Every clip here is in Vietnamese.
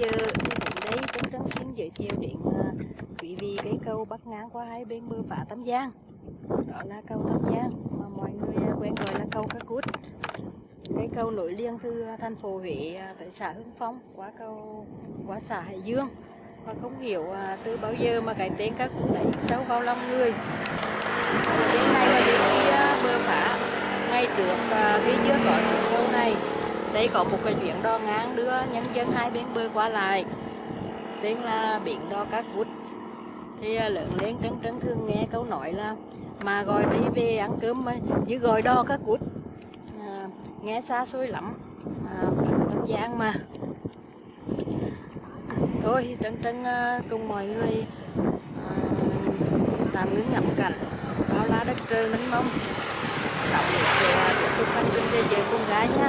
giờ thì đến đây Trân Trân xin giới thiệu đến quý vị cái cầu bắc ngang qua hai bên bờ phá Tam Giang. Đó là cầu Tam Giang mà mọi người quen gọi là cầu Cá Cút. Cái cầu nối liền từ thành phố Huế tới xã Hưng Phong qua xã Hải Dương. Và không hiểu từ bao giờ mà cái tên Cá Cút lại sâu vào lòng người. Bên này là bên kia bờ phá. Ngay trước khi chưa có chiếc cầu này, đây có một cái chuyến đò ngang đưa nhân dân hai bên bờ qua lại, tên là bến đò Cá Cút. Thì lớn lên Trân Trân thường nghe câu nói là mà gọi đi về ăn cơm mà như gọi đò Cá Cút, nghe xa xôi lắm, Tam Giang mà. Thôi Trân Trân cùng mọi người tạm ngưng ngắm cảnh bao la đất trời mênh mông, xong để tiếp tục hành trình về chơi cùng gái nha.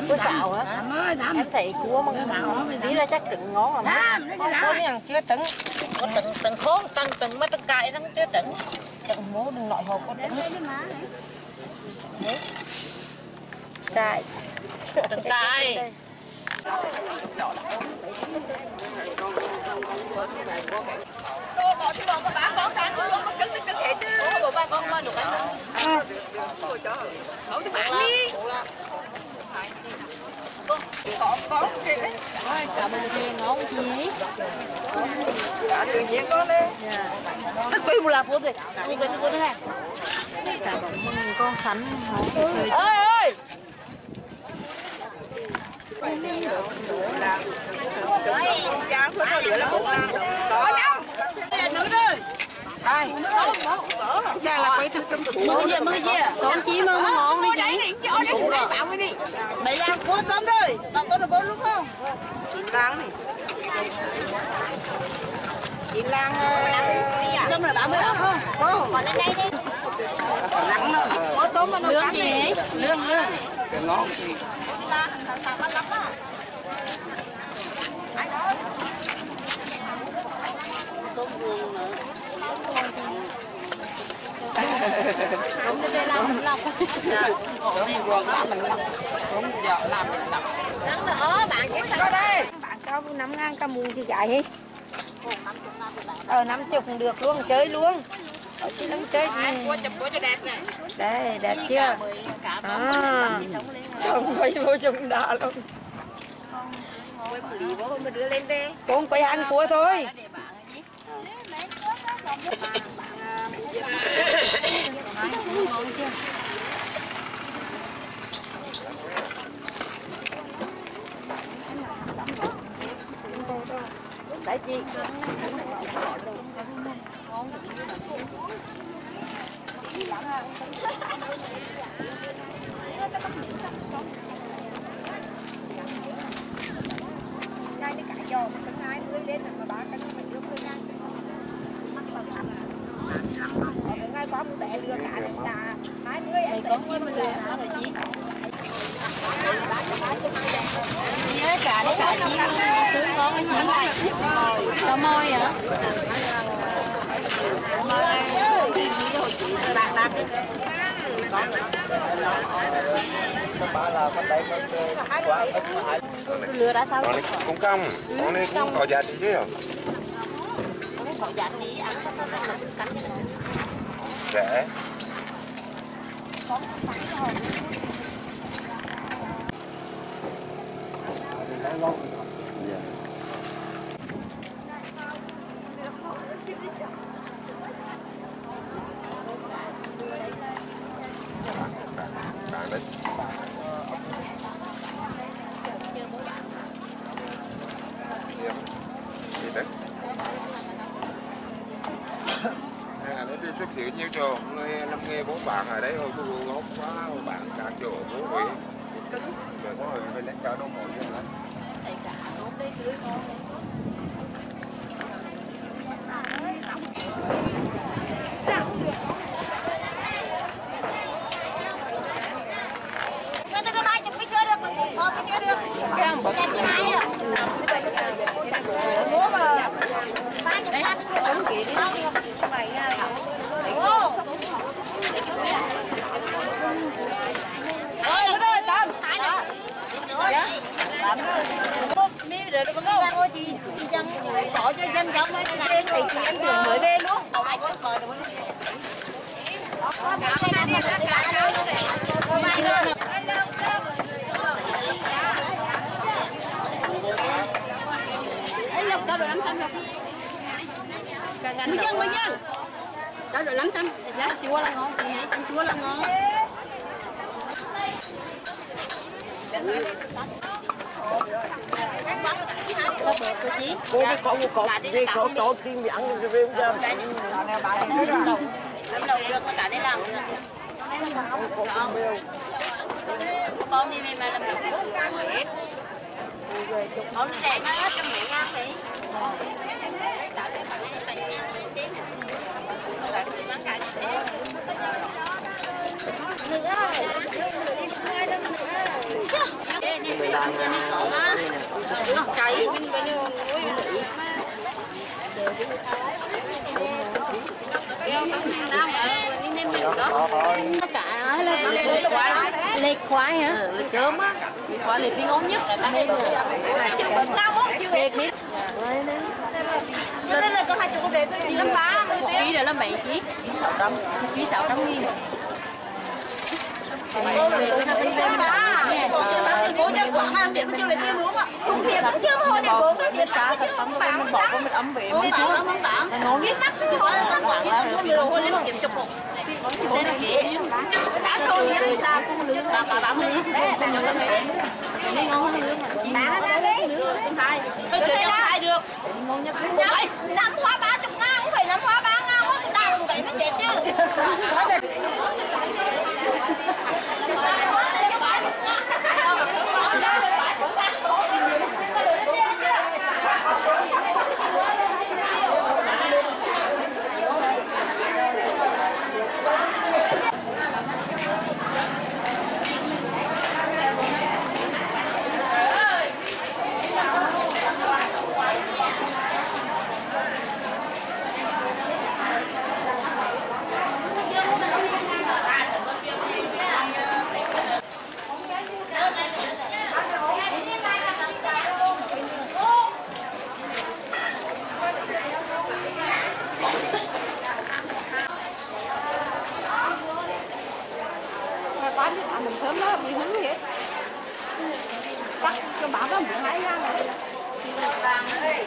Cua xào hả? Em thấy cua mà tí ra chắc trứng ngon lắm. Có những chưa trứng. Có trứng khốn, trứng mất trứng cay nó chưa trứng. Trứng mố đừng loại hộp có trứng. Cay. Trứng cay. Đồ bỏ thì bỏ mà bán con đang con trứng trứng hệ chứ. Bộ ba con qua được anh. Nấu cho bạn đi. Có kìa. Cả bên kia ngon gì? Tự nhiên có lên. Tất quy một là phun rồi. Quy cái phun ha. Cả bọn con sắn ngon. Ơi ơi. Đây, cha là quay thức cơm Mới gì? Con chim mà ngon đi chị. mày làm cuốn tôm rồi, bạn có được bốn lúc không? Lang này. Chị Lang tôm là 30 đồng không? Không. Còn lên đây đi. Lắng nữa. Có tôm mà nó Lương gì? lương. Cái ngon. Đúng đây làm lọc. Đúng rồi, làm mình lọc. Đúng giờ làm mình lọc. Lắng nữa, bạn chỉ có đây. Bạn cho 5.000 ca muôn thì chạy đi. 50 cũng được luôn, chơi luôn. Chứ không chơi gì. Cua cho đẹp này. Đây, đẹp chưa? Chồng quay vô chồng đã luôn. Quay đưa lên đi. Con quay ăn cua thôi. Đấy chị. Ngay cái cải giò mình 20 đến mà 3 cân mình đưa phương ăn. Ngay có một bẻ lừa cả đến là 20 em Con chim mình lừa nó rồi chị. Chị ơi cả đấy cả chim sướng ngon cái chị. Rau môi hả? Lừa đã sao? Con này cũng cong, con này cũng có giá trị chứ. Có giá trị ăn cắn cho nó. Rẻ. Bạn đấy. Gì đấy? Anh ấy đi xuất hiện nhiều chỗ, năm nghe 4 bạn ở đấy thôi, tôi ngốc quá, bạn cả chỗ bố quỷ. Rồi có người bên lấy cả đâu một chứ hả? Đây cả nốt đấy tươi ngon. Bỏ cho dân giống ấy, thì chị em thường mới về luôn. Cho đồ 500 rồi. Bây giờ. Cho đồ 500. Lá chua là ngon chị. Chua là ngon. Có bột của chị. Cô mới có một cột gì có tim ăn cho phim cho. Lâm đầu được mà cả đây làm. Con đi mà làm đầu hết. Con rẻ nó hết trong mấy ngàn đấy. Nữa. Cháy. Cả lệch khoai hả? Lệch cơm á. Khoai lệch cái ngon nhất. Lệch miết. Đây là có 20 để tôi đi lắm ba. Một ký đó là mấy ký? 600. Một ký 600.000. Bố cho quảng nam điện chưa lấy tiêu đúng ạ. Không điện cũng chưa hồi để bố nó điện xa sạch sống rồi mình bỏ mình ấm về mới chứ. Nó biết mắt chứ hỏi là con điện không được rồi lấy kiểm chụp một. đây là kỹ Đã thôi nhé là con lươn là bà bảo mình đây ngon hơn lươn bán ra đấy. Hai. Tôi chơi cho hai được. Ngon nhất. Năm hóa 30 ngàn cũng phải 5 hóa 3 ngàn quá tôi đào vậy mới chết chứ. Mình sớm đó bị hứng vậy. Cắt cho bảo đó 12 ra này. Vàng ơi.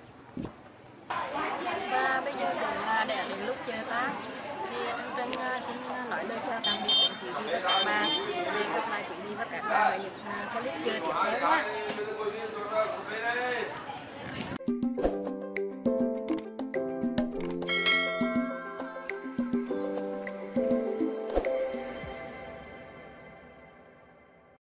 Và bây giờ cũng đã đến lúc chơi ta thì Trân xin